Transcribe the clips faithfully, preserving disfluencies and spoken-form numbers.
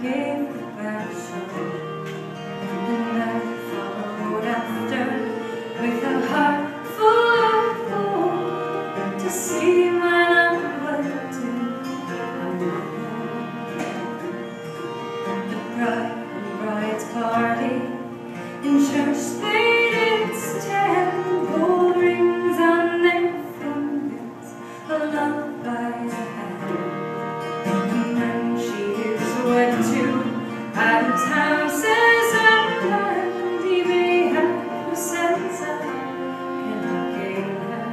gave the back show, and I followed after with a heart full of hope to see my love would do. The bride and bride's party in church paid its ten, gold rings on their fingers, a lullaby's hand. And then she is wed to Adam's houses and land. He may have no sense of gain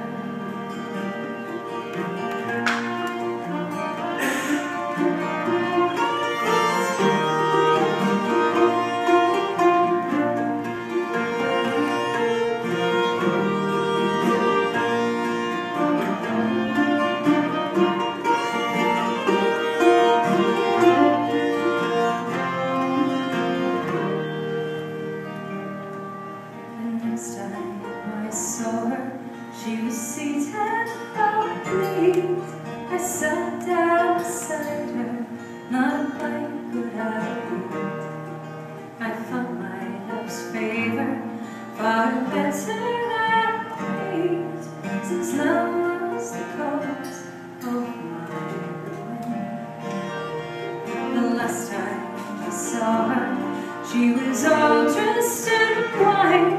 Next time I saw her, she was seated about me. I sat down beside her, not a bite would I eat. I felt my love's favor far better than hate, since love was the cause of my ruin. The last time I saw her, she was all dressed in white.